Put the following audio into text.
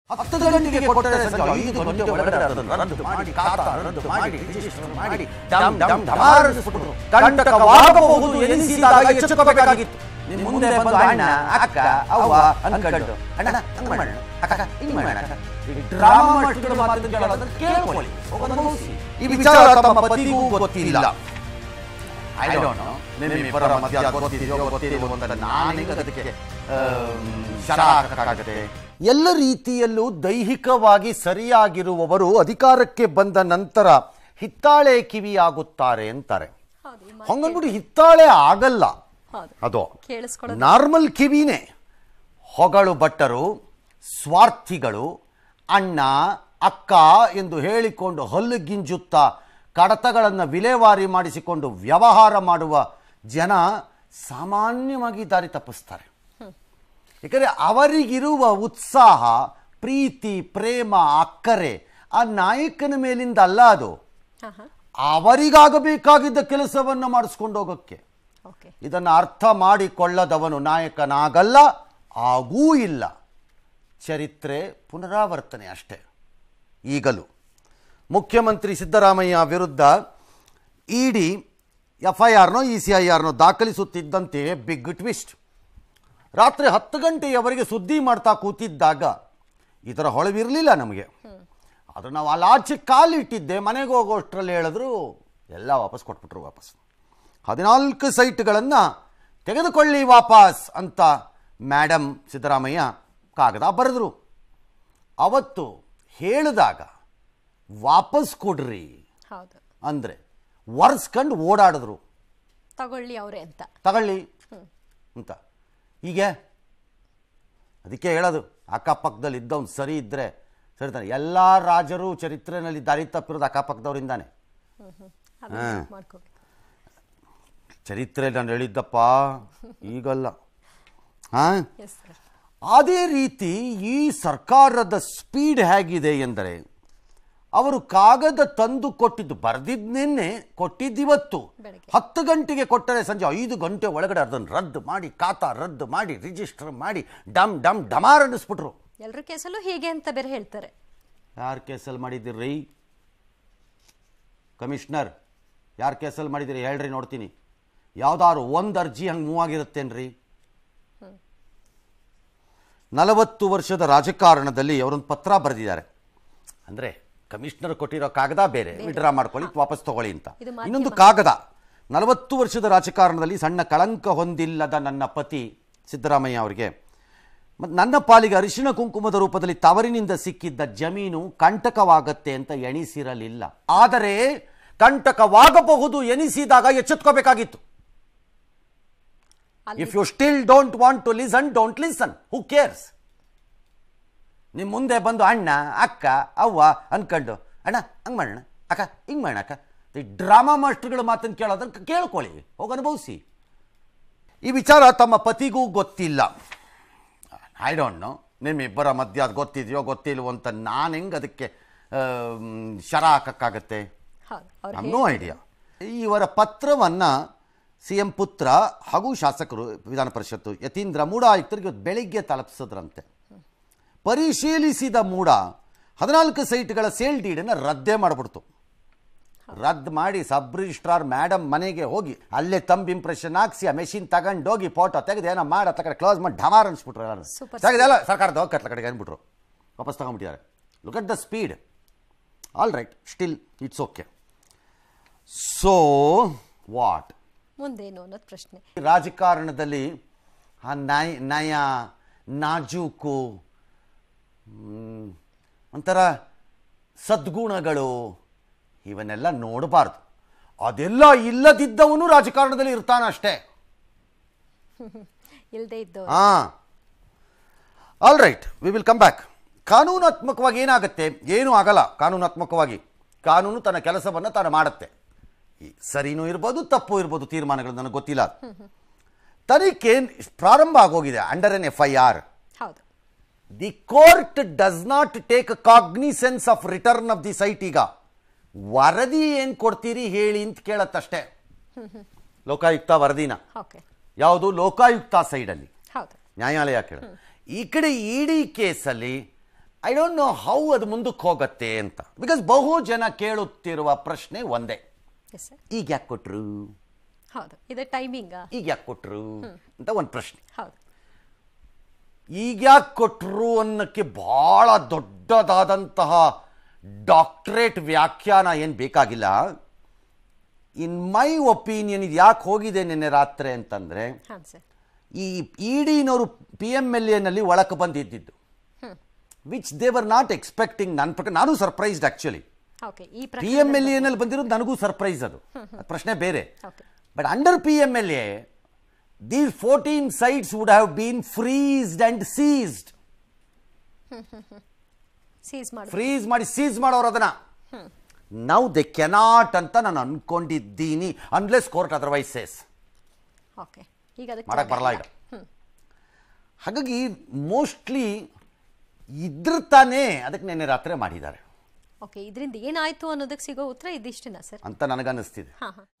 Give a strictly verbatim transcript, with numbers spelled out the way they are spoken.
ಹತ್ತು ಗಂಟೆಗೆ ಕೊಟ್ಟರೆ ಸಂಜೆ ಐದು ಗಂಟೆ ಒಳಗಡೆ ಅದನ್ನು ರದ್ದು ಮಾಡಿ ಖಾತಾ ರದ್ದು ಮಾಡಿ ರಿಜಿಸ್ಟರ್ ಮಾಡಿ ಡಮ್ ಡಮ್ ಢಮಾರಿಸ್ಬಿಟ್ರು. ಕಂಟಕವಾಗಬಹುದು ಎನಿಸಿದಾಗ ಎಚ್ಚೆತ್ತುಕೋಬೇಕಾಗಿತ್ತು. ನಿಮ್ಮ ಮುಂದೆ ಬಂದು ಅಣ್ಣ ಅಕ್ಕ ಅವ್ವ ಅನ್ಕೊಂಡು ಅಣ್ಣ ಹಂಗ್ ಮಾಡೋಣ ಅಕ್ಕ ಹಿಂಗ್ ಮಾಡೋಣ ಡ್ರಾಮಾ ಮಾಡ್ತಿರೋ ಮಾತನ್ನು ಕೇಳೋದನ್ನ ಕೇಳ್ಕೊಳ್ಳಿ. ಈ ವಿಚಾರ ತಮ್ಮ ಪತಿಗೂ ಗೊತ್ತಿಲ್ಲ. ಐ ಡೋಂಟ್ ನೋ ನಿಮ್ಮಿಬ್ಬರ ಮಧ್ಯ ಗೊತ್ತಿದೆಯೋ ಗೊತ್ತಿದೆಯೋ ಅಂತ ನಾನು ಅದಕ್ಕೆ ಶರ ಹಾಕಕ್ಕಾಗತ್ತೆ. ಎಲ್ಲ ರೀತಿಯಲ್ಲೂ ದೈಹಿಕವಾಗಿ ಸರಿಯಾಗಿರುವವರು ಅಧಿಕಾರಕ್ಕೆ ಬಂದ ನಂತರ ಹಿತ್ತಾಳೆ ಕಿವಿಯಾಗುತ್ತಾರೆ ಅಂತಾರೆ. ಹಂಗನ್ಬಿಟ್ಟು ಹಿತ್ತಾಳೆ ಆಗಲ್ಲ, ಅದು ನಾರ್ಮಲ್ ಕಿವಿನೇ. ಹೊಗಳು ಭಟ್ಟರು, ಸ್ವಾರ್ಥಿಗಳು, ಅಣ್ಣ ಅಕ್ಕ ಎಂದು ಹೇಳಿಕೊಂಡು ಹಲ್ಲು ಗಿಂಜುತ್ತಾ ಕಡತಗಳನ್ನು ವಿಲೇವಾರಿ ಮಾಡಿಸಿಕೊಂಡು ವ್ಯವಹಾರ ಮಾಡುವ ಜನ ಸಾಮಾನ್ಯವಾಗಿ ದಾರಿ ತಪ್ಪಿಸ್ತಾರೆ. ಯಾಕಂದರೆ ಅವರಿಗಿರುವ ಉತ್ಸಾಹ, ಪ್ರೀತಿ, ಪ್ರೇಮ, ಅಕ್ಕರೆ ಆ ನಾಯಕನ ಮೇಲಿಂದ ಅಲ್ಲ, ಅದು ಅವರಿಗಾಗಬೇಕಾಗಿದ್ದ ಕೆಲಸವನ್ನು ಮಾಡಿಸ್ಕೊಂಡು ಹೋಗೋಕ್ಕೆ. ಇದನ್ನು ಅರ್ಥ ಮಾಡಿಕೊಳ್ಳದವನು ನಾಯಕನಾಗಲ್ಲ, ಆಗೂ ಇಲ್ಲ. ಚರಿತ್ರೆ ಪುನರಾವರ್ತನೆ ಅಷ್ಟೇ. ಈಗಲೂ ಮುಖ್ಯಮಂತ್ರಿ ಸಿದ್ದರಾಮಯ್ಯ ವಿರುದ್ಧ ಇಡಿ ಎಫ್ ಐ ಆರ್ನೋ ಇ ಸಿ ಐ ಆರ್ನೋ ದಾಖಲಿಸುತ್ತಿದ್ದಂತೆ ಬಿಗ್ ಟ್ವಿಸ್ಟ್. ರಾತ್ರಿ ಹತ್ತು ಗಂಟೆಯವರೆಗೆ ಸುದ್ದಿ ಮಾಡ್ತಾ ಕೂತಿದ್ದಾಗ ಇದರ ಹೊಳವಿರಲಿಲ್ಲ ನಮಗೆ. ಆದರೆ ನಾವು ಅಲ್ಲಿ ಆಚೆ ಕಾಲಿಟ್ಟಿದ್ದೆ, ಮನೆಗೆ ಹೋಗೋಷ್ಟರಲ್ಲಿ ಹೇಳಿದ್ರು ಎಲ್ಲ ವಾಪಸ್ ಕೊಟ್ಬಿಟ್ರು. ವಾಪಸ್ ಹದಿನಾಲ್ಕು ಸೈಟ್ಗಳನ್ನು ತೆಗೆದುಕೊಳ್ಳಿ ವಾಪಸ್ ಅಂತ ಮೇಡಮ್ ಸಿದ್ದರಾಮಯ್ಯ ಕಾಗದ ಬರೆದ್ರು. ಅವತ್ತು ಹೇಳಿದಾಗ ವಾಪಸ್ ಕೊಡ್ರಿ ಅಂದರೆ ಒರೆಸ್ಕೊಂಡು ಓಡಾಡಿದ್ರು. ತಗೊಳ್ಳಿ ಅವರೇ ಅಂತ ತಗೊಳ್ಳಿ ಅಂತ. ಹೀಗೆ ಅದಕ್ಕೆ ಹೇಳೋದು, ಅಕ್ಕಪಕ್ಕದಲ್ಲಿ ಇದ್ದವ್ನು ಸರಿ ಇದ್ದರೆ ಸರಿ ತಾನೆ. ಎಲ್ಲ ರಾಜರು ಚರಿತ್ರೆಯಲ್ಲಿ ದಾರಿ ತಪ್ಪಿರೋದು ಅಕ್ಕಪಕ್ಕದವರಿಂದಾನೆ. ಹಾಂ, ಚರಿತ್ರೆ ನಾನು ಹೇಳಿದ್ದಪ್ಪ, ಈಗಲ್ಲ. ಹಾಂ, ಅದೇ ರೀತಿ ಈ ಸರ್ಕಾರದ ಸ್ಪೀಡ್ ಹೇಗಿದೆ ಎಂದರೆ, ಅವರು ಕಾಗದ ತಂದು ಕೊಟ್ಟಿದ್ದು, ಬರೆದಿದ್ದನ್ನೇ ಕೊಟ್ಟಿದ್ದಿವತ್ತು ಹತ್ತು ಗಂಟೆಗೆ ಕೊಟ್ಟರೆ ಸಂಜೆ ಐದು ಗಂಟೆ ಒಳಗಡೆ ಅದನ್ನು ರದ್ದು ಮಾಡಿ ಖಾತಾ ರದ್ದು ಮಾಡಿ ರಿಜಿಸ್ಟರ್ ಮಾಡಿ ಡಮ್ ಡಮ್ ಡಮಾರ್ ಅನ್ನಿಸ್ಬಿಟ್ರು. ಎಲ್ಲರ ಕೇಸಲ್ಲೂ ಹೀಗೆ ಅಂತ ಬೇರೆ ಹೇಳ್ತಾರೆ. ಯಾರು ಕೇಸಲ್ಲಿ ಮಾಡಿದ್ದೀರಿ ಕಮಿಷನರ್? ಯಾರು ಕೇಸಲ್ಲಿ ಮಾಡಿದ್ದೀರಿ ಹೇಳ್ರಿ, ನೋಡ್ತೀನಿ. ಯಾವ್ದಾದ್ರು ಒಂದು ಅರ್ಜಿ ಹಂಗೆ ಮೂವ್ ಆಗಿರುತ್ತೇನ್ರಿ? ನಲವತ್ತು ವರ್ಷದ ರಾಜಕಾರಣದಲ್ಲಿ ಅವರೊಂದು ಪತ್ರ ಬರೆದಿದ್ದಾರೆ. ಅಂದರೆ ಕಮಿಷನರ್ ಕೊಟ್ಟಿರೋ ಕಾಗದ ಬೇರೆ, ವಿಡ್ರಾ ಮಾಡ್ಕೊಳ್ಳಿ ವಾಪಸ್ ತಗೊಳ್ಳಿ ಅಂತ. ಇನ್ನೊಂದು ಕಾಗದ, ನಲವತ್ತು ವರ್ಷದ ರಾಜಕಾರಣದಲ್ಲಿ ಸಣ್ಣ ಕಳಂಕ ಹೊಂದಿಲ್ಲದ ನನ್ನ ಪತಿ ಸಿದ್ದರಾಮಯ್ಯ ಅವರಿಗೆ ಮತ್ತು ನನ್ನ ಪಾಲಿಗೆ ಅರಿಶಿಣ ಕುಂಕುಮದ ರೂಪದಲ್ಲಿ ತವರಿನಿಂದ ಸಿಕ್ಕಿದ್ದ ಜಮೀನು ಕಂಟಕವಾಗತ್ತೆ ಅಂತ ಎಣಿಸಿರಲಿಲ್ಲ. ಆದರೆ ಕಂಟಕವಾಗಬಹುದು ಎನಿಸಿದಾಗ ಎಚ್ಚೆತ್ಕೋಬೇಕಾಗಿತ್ತು. If you still don't want to listen, don't listen. Who cares? ನಿಮ್ಮ ಮುಂದೆ ಬಂದು ಅಣ್ಣ ಅಕ್ಕ ಅವ್ವ ಅನ್ಕೊಂಡು ಅಣ್ಣ ಹಂಗೆ ಮಾಡೋಣ ಅಕ್ಕ ಹಿಂಗೆ ಮಾಡೋಣ ಅಕ್ಕ, ಈ ಡ್ರಾಮಾ ಮಾಸ್ಟರ್ಗಳ ಮಾತನ್ನು ಕೇಳೋದನ್ನು ಕೇಳ್ಕೊಳ್ಳಿ, ಹೋಗಿ ಅನುಭವಿಸಿ. ಈ ವಿಚಾರ ತಮ್ಮ ಪತಿಗೂ ಗೊತ್ತಿಲ್ಲ. ಐ ಡೋಂಟ್ ನೋ ನಿಮ್ಮಿಬ್ಬರ ಮಧ್ಯ ಅದು ಗೊತ್ತಿದೆಯೋ ಗೊತ್ತಿಲ್ವೋ ಅಂತ ನಾನು ಹೆಂಗೆ ಅದಕ್ಕೆ ಶರ ಹಾಕಕ್ಕಾಗತ್ತೆ? No idea. ಇವರ ಪತ್ರವನ್ನು ಸಿ ಎಂ ಪುತ್ರ ಹಾಗೂ ಶಾಸಕರು ವಿಧಾನ ಪರಿಷತ್ತು ಯತೀಂದ್ರ ಮೂಡ ಆಯುಕ್ತರಿಗೆ ಬೆಳಿಗ್ಗೆ ತಲುಪಿಸಿದ್ರಂತೆ. ಪರಿಶೀಲಿಸಿದ ಮೂಡ ಹದಿನಾಲ್ಕು ಸೈಟ್ಗಳ ಸೇಲ್ ಡೀಡನ್ನು ರದ್ದೇ ಮಾಡಿಬಿಡ್ತು. ರದ್ದು ಮಾಡಿ ಸಬ್ ರಿಜಿಸ್ಟ್ರಾರ್ ಮೇಡಮ್ ಮನೆಗೆ ಹೋಗಿ ಅಲ್ಲೇ ತಂಬ್ ಇಂಪ್ರೆಷನ್ ಹಾಕ್ಸಿ ಆ ಮೆಷಿನ್ ತಗೊಂಡೋಗಿ ಫೋಟೋ ತೆಗೆದು ಏನೋ ಮಾಡಿ ಕಡೆ ಕ್ಲೋಸ್ ಮಾಡಿ ಢಮಾರ್ ಅನ್ಸ್ಬಿಟ್ರು. ಎಲ್ಲರೂ ತೆಗೆದೆಲ್ಲ ಸರ್ಕಾರದ ಹೋಗಿ ಕತ್ಲ ಕಡೆಗೆ ಅಂದ್ಬಿಟ್ರು, ವಾಪಸ್ ತಗೊಂಡ್ಬಿಟ್ಟಿದ್ದಾರೆ. Look at the speed. All right, still it's okay. So what ಮುಂದೇನು ಅನ್ನೋದು ಪ್ರಶ್ನೆ. ರಾಜಕಾರಣದಲ್ಲಿ ಆ ನಯ ನಯ ನಾಜೂಕು, ಒಂಥರ ಸದ್ಗುಣಗಳು ಇವನ್ನೆಲ್ಲ ನೋಡಬಾರ್ದು. ಅದೆಲ್ಲ ಇಲ್ಲದಿದ್ದವನು ರಾಜಕಾರಣದಲ್ಲಿ ಇರ್ತಾನ ಅಷ್ಟೇ. ಹಾಂ, all right, we will come back. ಕಾನೂನಾತ್ಮಕವಾಗಿ ಏನಾಗುತ್ತೆ? ಏನೂ ಆಗಲ್ಲ. ಕಾನೂನಾತ್ಮಕವಾಗಿ ಕಾನೂನು ತನ್ನ ಕೆಲಸವನ್ನು ತಾನು ಮಾಡುತ್ತೆ. ಸರಿನೂ ಇರ್ಬೋದು ತಪ್ಪು ಇರ್ಬೋದು, ತೀರ್ಮಾನಗಳು ನನಗೆ ಗೊತ್ತಿಲ್ಲ. ತನಿಖೆ ಪ್ರಾರಂಭ ಆಗೋಗಿದೆ under an F I R. The court does not take cognizance of return of the site. ಈಗ ವರದಿ ಏನು ಕೊಡ್ತೀರಿ ಹೇಳಿ ಅಂತ ಕೇಳತ್ತಷ್ಟೇ. ಲೋಕಾಯುಕ್ತ ವರದಿನ ಯಾವುದು? ಲೋಕಾಯುಕ್ತ ಸೈಡಲ್ಲಿ ನ್ಯಾಯಾಲಯ ಕೇಳ. ಈ ಕಡೆ ಇಡಿ ಕೇಸಲ್ಲಿ ಐ ಡೋಂಟ್ ನೋ ಹೌ ಅದು ಮುಂದಕ್ಕೆ ಹೋಗುತ್ತೆ ಅಂತ. ಬಿಕಾಸ್ ಬಹು ಜನ ಕೇಳುತ್ತಿರುವ ಪ್ರಶ್ನೆ ಒಂದೇ, ಎಸ್ ಸರ್. ಈಗ ಯಾಕೆ ಕೊಟ್ಟರು, ಹೌದು, ಇದು ಟೈಮಿಂಗ, ಈಗ ಯಾಕೆ ಕೊಟ್ಟರು ಅಂತ ಒಂದು ಪ್ರಶ್ನೆ. ಹೌದು. ಈಗ ಯಾಕೆ ಕೊಟ್ಟರು ಅನ್ನೋಕ್ಕೆ ಭಾಳ ದೊಡ್ಡದಾದಂತಹ ಡಾಕ್ಟ್ರೇಟ್ ವ್ಯಾಖ್ಯಾನ ಏನು ಬೇಕಾಗಿಲ್ಲ. ಇನ್ ಮೈ ಒಪಿನಿಯನ್ ಇದು ಯಾಕೆ ಹೋಗಿದೆ ನಿನ್ನೆ ರಾತ್ರಿ ಅಂತಂದರೆ, ಹಾಂ ಸರ್, ಈ ಇ ಡಿನವರು ಪಿ ಎಮ್ ಎಲ್ ಎನಲ್ಲಿ ಒಳಕ್ಕೆ ಬಂದಿದ್ದಿದ್ದು, which they were not expecting. ನನ್ನ ಪ್ರಕಾರ ನಾನು ಸರ್ಪ್ರೈಸ್ಡ್ ಆ್ಯಕ್ಚುಲಿ. ಓಕೆ, ಈ ಪಿ ಎಮ್ ಎಲ್ ಎನಲ್ಲಿ ಬಂದಿರೋದು ನನಗೂ ಸರ್ಪ್ರೈಸ್, ಅದು ಪ್ರಶ್ನೆ ಬೇರೆ. Okay, but under P M L A these fourteen sites would have been freezed and seized. Seize ಮಾಡಿ ಫ್ರೀಸ್ ಮಾಡಿ ಸೀಸ್ ಮಾಡೋರು ಅದನ್ನ. ನೌ ದೆ ಕೆನಾಟ್ ಅಂತ ನಾನು ಅನ್ಕೊಂಡಿದ್ದೀನಿ, unless court otherwise says. Okay, ಈಗ ಅದಕ್ಕೆ ಮಾಡಕ್ಕೆ ಬರಲ್ಲ ಈಗ. ಹಾಗಾಗಿ ಮೋಸ್ಟ್ಲಿ ಇದ್ರ ತಾನೇ ಅದಕ್ಕೆ ನೆನ್ನೆ ರಾತ್ರಿ ಮಾಡಿದ್ದಾರೆ. ಓಕೆ, ಇದರಿಂದ ಏನಾಯ್ತು ಅನ್ನೋದಕ್ಕೆ ಸಿಗೋ ಉತ್ತರ ಇದಿಷ್ಟೇನಾ ಸರ್ ಅಂತ ನನಗನ್ನಿಸ್ತಿದೆ. ಹಾಂ ಹಾಂ